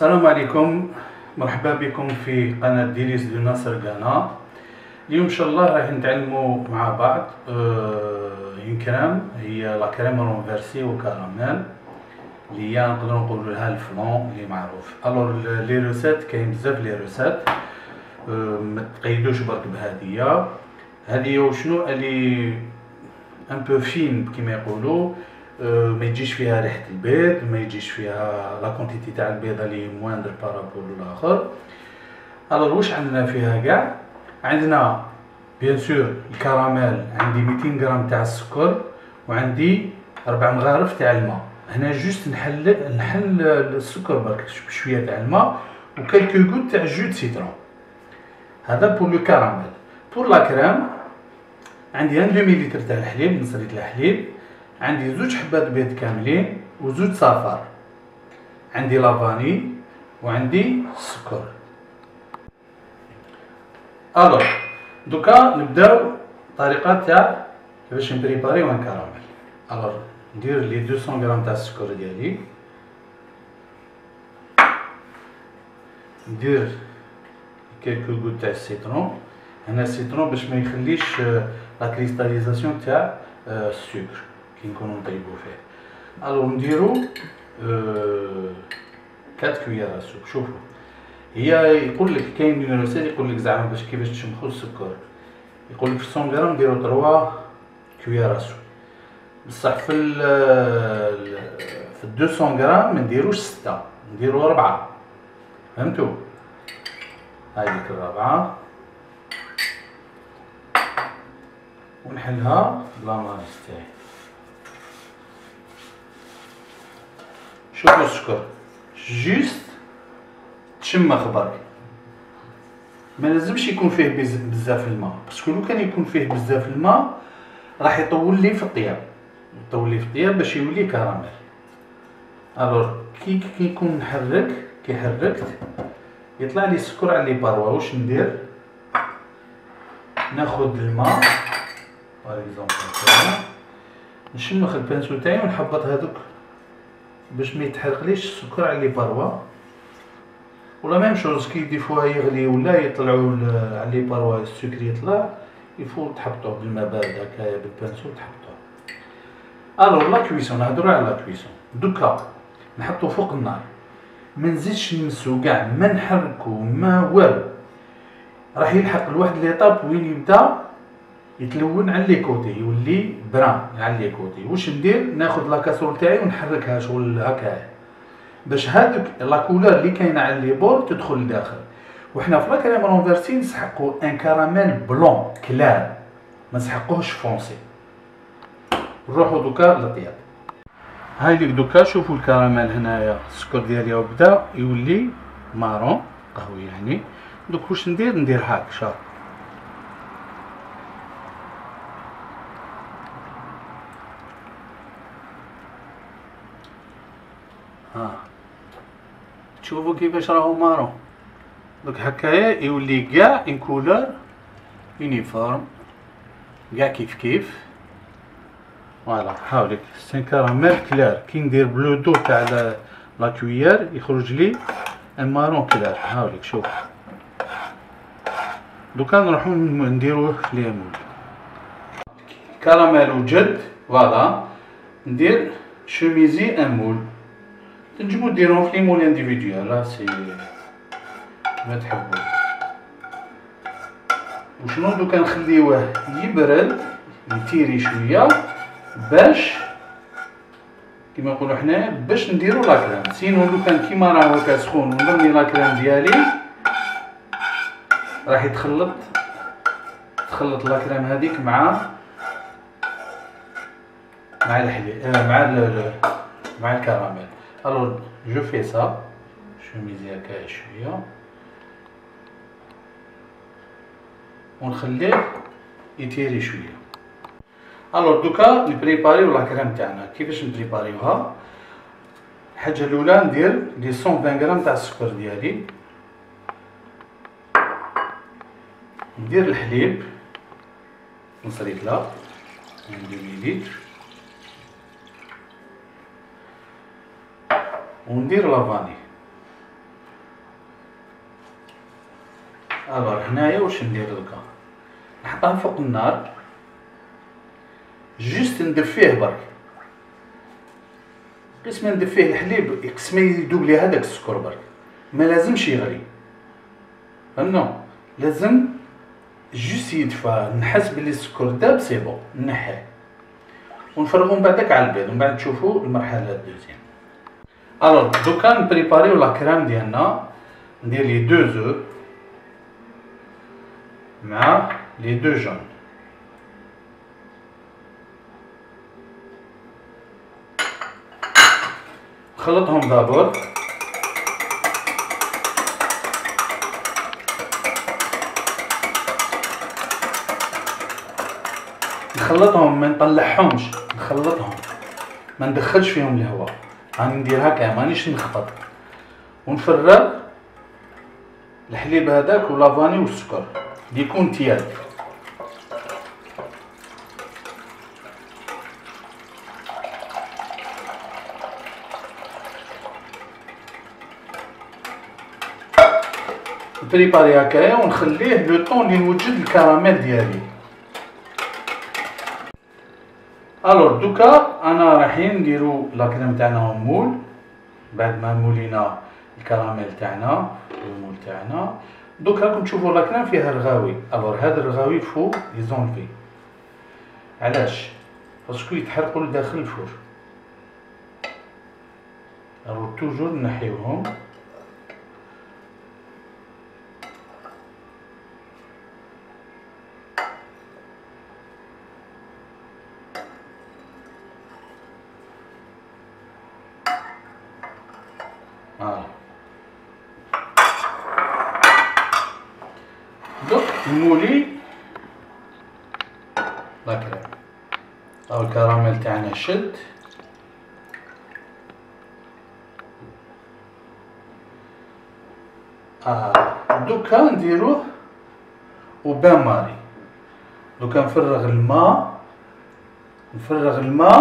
السلام عليكم، مرحبا بكم في قناة ديليس دو ناصر قناة. اليوم ان شاء الله راح نتعلموا مع بعض اون كريم، هي لا كريم رونفيرسي وكراميل اللي هي نقدروا نقولوا لها الفلون اللي معروف. الوغ لي روسيت كاين بزاف لي روسيت، ما تقيدوش برك بهذه. هذه وشنو اللي ان بو فين كيما يقولوا، ما يجيش فيها ريحه البيض، ما يجيش فيها لا كونتيتي تاع البيض اللي مواندر بارابور للاخر. الوغ واش عندنا فيها كاع؟ عندنا بيان سور الكراميل، عندي 200 غرام تاع السكر، وعندي 4 مغارف تاع الماء. هنا جوست نحل السكر برك بشويه تاع الماء وكالكو غوت تاع جو دو سيترون. هذا بور لو كراميل. بور لا كريم عندي 1 مليلتر تاع الحليب، نصريت الحليب، عندي 2 حبات بيض كاملين و2 صفار، عندي لافاني وعندي السكر. الوغ دوكا نبداو الطريقه تاع كيفاش نبريباريو ان كراميل. الوغ ندير لي 200 غرام تاع السكر ديالي، ندير كيلكو غوت تاع السيترون. هنا السيترون باش ما يخليش لا كريستاليزاسيون تاع السكر كي نكونو نطيبو فيه. الوغ نديرو 4 كويارات سوب. شوفوا، هي يقول لك كاين من روسيت يقول لك زعما باش كيفاش تشمخو السكر، يقول لك في 100 غرام نديرو 3 كويارات سوب، بصح في 200 غرام ما نديروش 6، نديرو 4. فهمتوا؟ هاذيك الرابعه ونحلها بلا ماريس تاعي. شوفوا السكر جوست تشمخ برك، ما لازمش يكون فيه بزاف الماء، باسكو لو كان يكون فيه بزاف الماء راح يطول لي في الطياب، باش يولي كراميل. الوغ كي يكون نحرك، كي حركت يطلع لي السكر على لي باروا. واش ندير؟ ناخذ الماء باغ اكزومبل هكا، نشمخ البانسو تاعي ونحبط هذوك باش ما يتحرقليش السكر على لي باروا. ولا ميم شوز كي دي فوا يغلي ولا يطلعوا على لي باروا السكر يطلع، يفو تحبطوه بالماء بارد هكايا بالبانسو تحبطوه. الوغ لا كويسون، نهضروا على لا كويسون. دوكا نحطو فوق النار، ما نزيدش نمسو كاع، ما نحركو ما والو، راح يلحق لواحد ليطاب وين يبدا يتلون على لي كوتي، يولي بران على لي كوتي. واش ندير؟ ناخذ لا كاسرول تاعي ونحركها شغل هكايا باش هذوك لا كولور اللي كاينه على لي بور تدخل لداخل. وحنا في لا كريم رونفيرسي نسحقو ان كراميل بلون كلار، ما نسحقوهش فونسي. نروحو دوكا للطياب. هايديك دوكا شوفوا الكراميل هنايا، السكر ديالي بدا يولي مارون قهوي يعني. دوك واش ندير هاك شاف، ها تشوفوا كيفاش راهو مارون. دوك هكايا يولي كاع ان كولور يونيفورم، كاع كيف فوالا. هاوليك سي كراميل كلار. كي ندير بلو دو تاع لا كويير يخرج لي ان مارون كلار. هاوليك شوف. دوكا نروحو نديروه في لي مول. كراميل وجد فوالا. ندير شوميزي ان مول، تنجمو ديروهم في لي مول انديفيديوال سي ما تحبو. وشنو دوكا نخليوه يبرد يتيري شويه باش كيما نقولو حنايا باش نديرو لا كريم. سينو لو كان كيما راه هكا سخون ونرمي لا كريم ديالي راح تخلط لا كريم هذيك مع الحليب مع الكراميل. الوغ جو في سا شوميزي هكايا شويه ونخليه يتيري شويه. الوغ دوكا نبريباريو لا كريم تاعنا. كيفاش نبريباريوها؟ الحاجه الاولى ندير لي 120 غرام تاع السكر ديالي، ندير الحليب نصريت لا 2 مليلتر، وندير لافاني الوغ هنايا واش ندير دركا، نحطها فوق النار، جوست ندفيه برك، قسما ندفيه الحليب قسما يذوب لي هذاك السكر برك، ما لازمش يغلي، فهمتوا؟ لازم جوست يدفى، نحس بلي السكر داب سي بون، نحيه ونفرغو من بعدك على البيض، ومن بعد نشوفو المرحلة الدوزيام. الوغ دوكا نبريباريو لا كريم ديالنا، ندير لي 2 زو مع لي 2 جون، نخلطهم دابور، نخلطهم ما نطلعهمش، نخلطهم ما ندخلش فيهم الهواء، راني ندير هكا مانيش نخبط، ونفرغ الحليب هذاك ولافاني والسكر يكون تيال. نبريباري هكايا ونخليه لو طون اللي نوجد الكراميل ديالي. الوغ دوكا انا رايحين نديرو لا كريم تاعنا مول، بعد ما مولينا الكراميل تاعنا المول تاعنا، دوكا راكم تشوفوا لا كريم فيها رغاوي. الوغ هاد الرغاوي فو يزونفي، علاش؟ باسكو يتحرقوا لداخل الفور، الوغ توجور نحيوهم. دوك نمولي لا كريم، او الكراميل تاعنا شد، دوكا نديروه وبان ماري. دوكا نفرغ الماء، نفرغ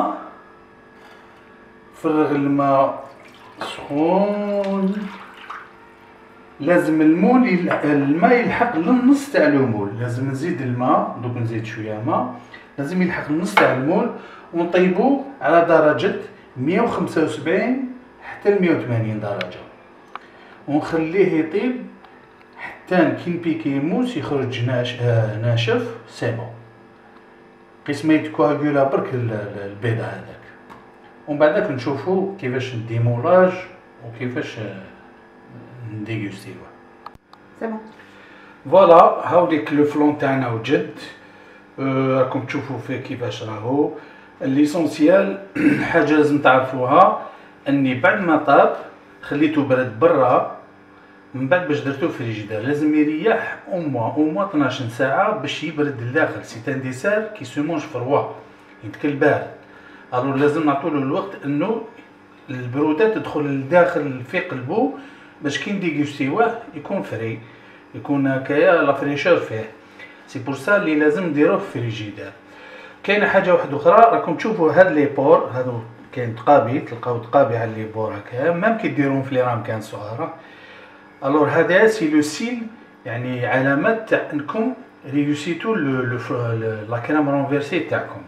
الماء سخون، لازم الماء يلحق للنص تاع المول، لازم نزيد الماء، دوك نزيد شويه ماء، لازم يلحق للنص تاع المول، ونطيبوه على درجه 175 حتى 180 درجه، ونخليه يطيب حتى كي نبيكي يموس يخرج ناشف سي بون، قسما يتكواغولا برك البيضه هذاك، ومن بعدك نشوفو كيفاش نديمولاج وكيفاش نديغوستيوه. سي بون. فوالا هاوديك لو فلون تاعنا وجد، راكم تشوفوا فيه كيفاش راهو. ليسونسيال حاجه لازم تعرفوها، اني بعد ما طاب خليته برد برا، من بعد باش درتو في الفريجيدير لازم يريح او موا 12 ساعه باش يبرد لداخل. سي ان ديسير كي سو مونج فروا، يتكل بارد، الو لازم نعطولو الوقت انه البروده تدخل لداخل في قلبو باش كي نديغوستيوه يكون فري، يكون هكايا لا فريشور فيه. سي بور سا اللي لازم نديروه في الفريجيدير. كاينه حاجه واحده اخرى، راكم تشوفوا هاد لي بور هادو كاين تقابي، تلقاو تقابي على لي بور هكايا، ميم كي ديروهم في لي رامكان صغار. الور هذا سي لو سيل، يعني علامات تاع انكم ريوسيتو لا كريم رونفيرسي تاعكم.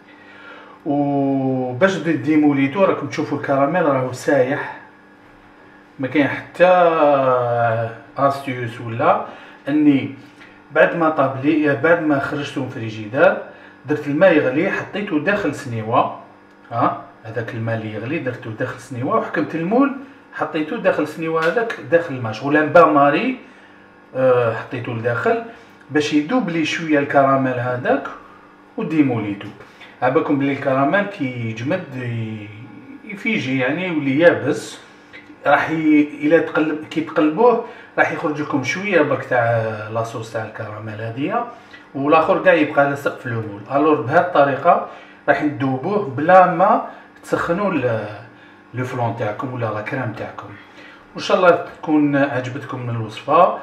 و باش ديموليتو راكم تشوفوا الكراميل راهو سايح، ما كاين حتى استيوس ولا اني بعد ما طاب لي، بعد ما خرجته من الفريجيدير درت الماء يغلي حطيته داخل سنيوه، هذاك الماء اللي يغلي درته داخل سنيوه، وحكمت المول حطيته داخل سنيوه هذاك داخل الماء، شغل بان ماري حطيته لداخل باش يذوب لي شويه الكراميل هذاك وديموليتو. عباكم بلي الكراميل كي يجمد يفيجي يعني يولي يابس، راح الى تقلب كي تقلبوه راح يخرج لكم شويه برك تاع لاصوص تاع الكراميل هذيا، والاخر كاع يبقى لاصق في المول. الور بهذه الطريقه راح تذوبوه بلا ما تسخنوا لو فلون تاعكم ولا لا كريم تاعكم. وان شاء الله تكون عجبتكم الوصفه،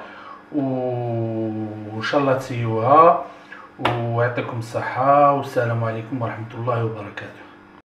وان شاء الله تسيوها، ويعطيكم الصحه، والسلام عليكم ورحمه الله وبركاته.